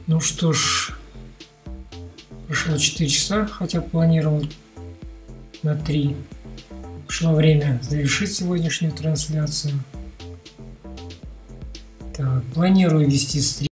Ну что ж, прошло 4 часа, хотя планировал на 3. Пришло время завершить сегодняшнюю трансляцию. Так, планирую вести стрим